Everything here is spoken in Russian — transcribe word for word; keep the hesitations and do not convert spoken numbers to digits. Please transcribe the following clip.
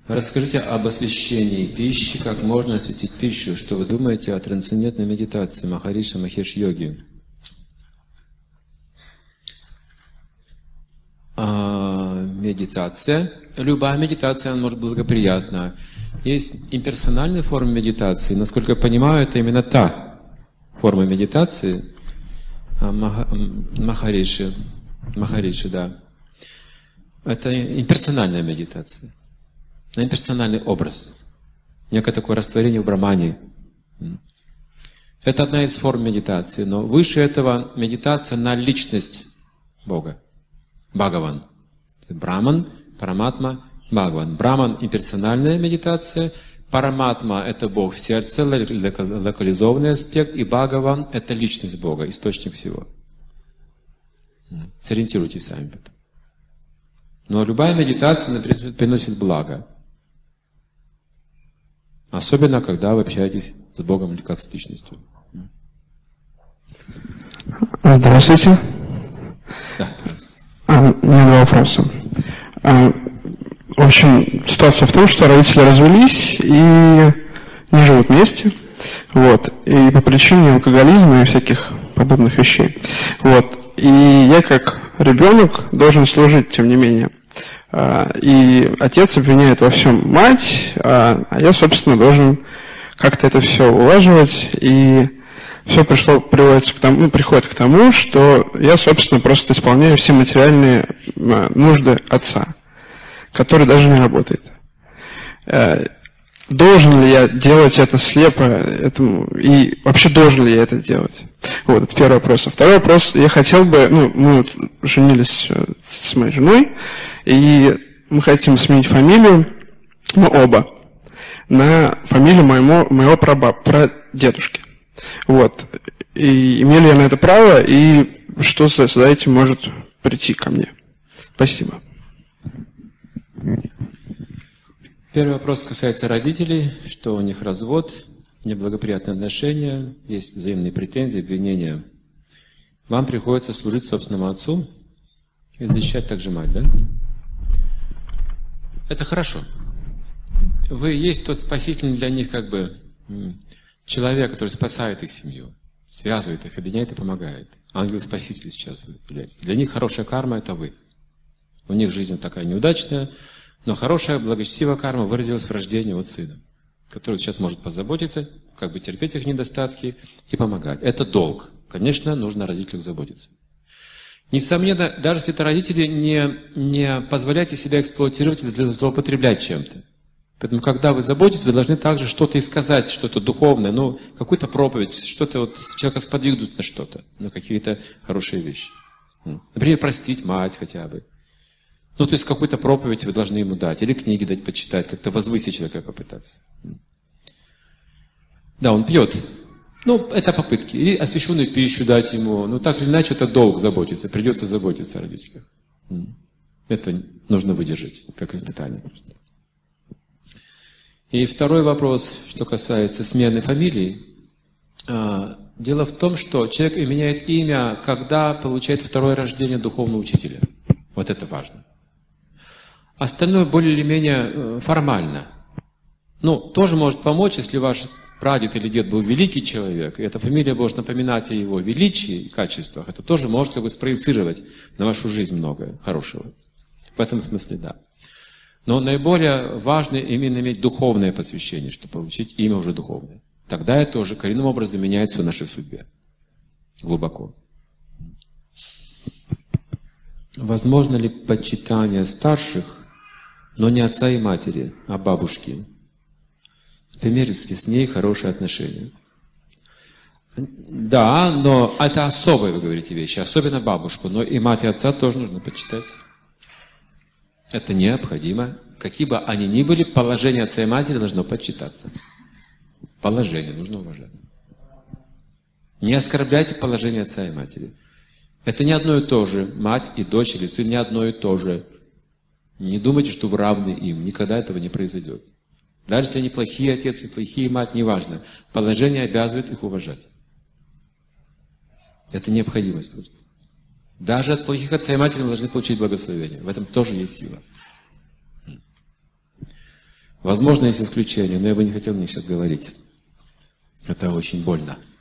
Расскажите об освящении пищи, как можно осветить пищу. Что вы думаете о трансцендентной медитации Махариши Махеш-йоги? А, медитация. Любая медитация она может быть благоприятна. Есть имперсональные формы медитации. Насколько я понимаю, это именно та форма медитации Маха, Махариши. Махариши, да. Это имперсональная медитация. Имперсональный образ. Некое такое растворение в Брахмане. Это одна из форм медитации. Но выше этого медитация на личность Бога. Бхагаван. Браман, Параматма, Бхагаван. Браман — имперсональная медитация. Параматма — это Бог в сердце, локализованный аспект. И Бхагаван — это личность Бога, источник всего. Сориентируйтесь сами потом. Но любая медитация приносит благо. Особенно, когда вы общаетесь с Богом или как с личностью. Здравствуйте. Да, пожалуйста. А, у меня два вопроса. А, в общем, ситуация в том, что родители развелись и не живут вместе. Вот. И по причине алкоголизма и всяких подобных вещей. Вот. И я как ребенок должен служить, тем не менее. И отец обвиняет во всем мать, а я, собственно, должен как-то это все улаживать. И все пришло, приводится к тому, ну, приходит к тому, что я, собственно, просто исполняю все материальные нужды отца, который даже не работает. Должен ли я делать это слепо этому, и вообще должен ли я это делать? Вот, это первый вопрос. А второй вопрос, я хотел бы, ну, мы вот женились с моей женой, и мы хотим сменить фамилию, мы оба, на фамилию моему, моего прабаб, прадедушки. Вот. И имею ли я на это право, и что за, за этим может прийти ко мне? Спасибо. Первый вопрос касается родителей, что у них развод, неблагоприятные отношения, есть взаимные претензии, обвинения. Вам приходится служить собственному отцу и защищать также мать, да? Это хорошо. Вы есть тот спасительный для них как бы человек, который спасает их семью, связывает их, объединяет и помогает. Ангел-спаситель сейчас вы являетесь. Для них хорошая карма — это вы. У них жизнь такая неудачная, но хорошая, благочестивая карма выразилась в рождении от сына, который сейчас может позаботиться, как бы терпеть их недостатки и помогать. Это долг. Конечно, нужно о родителях заботиться. Несомненно, даже если это родители, не, не позволяйте себя эксплуатировать и злоупотреблять чем-то. Поэтому, когда вы заботитесь, вы должны также что-то и сказать, что-то духовное, ну, какую-то проповедь, что-то вот человека сподвигнуть на что-то, на какие-то хорошие вещи. Например, простить мать хотя бы. Ну, то есть какую-то проповедь вы должны ему дать, или книги дать почитать, как-то возвысить человека попытаться. Да, он пьет. Ну, это попытки. Или освященную пищу дать ему. Ну, так или иначе, это долг заботиться. Придется заботиться о родителях. Это нужно выдержать, как испытание просто. И второй вопрос, что касается смены фамилии. Дело в том, что человек меняет имя, когда получает второе рождение духовного учителя. Вот это важно. Остальное более или менее формально. Ну, тоже может помочь, если ваш прадед или дед был великий человек, и эта фамилия может напоминать о его величии и качествах. Это тоже может как бы спроецировать на вашу жизнь многое хорошего. В этом смысле, да. Но наиболее важно именно иметь духовное посвящение, чтобы получить имя уже духовное. Тогда это уже коренным образом меняется в нашей судьбе. Глубоко. Возможно ли почитание старших, но не отца и матери, а бабушки? Например, если с ней хорошие отношения. Да, но это особые, вы говорите, вещи, особенно бабушку, но и мать и отца тоже нужно почитать. Это необходимо. Какие бы они ни были, положение отца и матери должно почитаться. Положение нужно уважать. Не оскорбляйте положение отца и матери. Это не одно и то же. Мать и дочь или сын не одно и то же. Не думайте, что вы равны им. Никогда этого не произойдет. Даже если они плохие отец и плохие мать, неважно. Положение обязывает их уважать. Это необходимость просто. Даже от плохих отца и матери мы должны получить благословение. В этом тоже есть сила. Возможно, есть исключения, но я бы не хотел мне сейчас говорить. Это очень больно.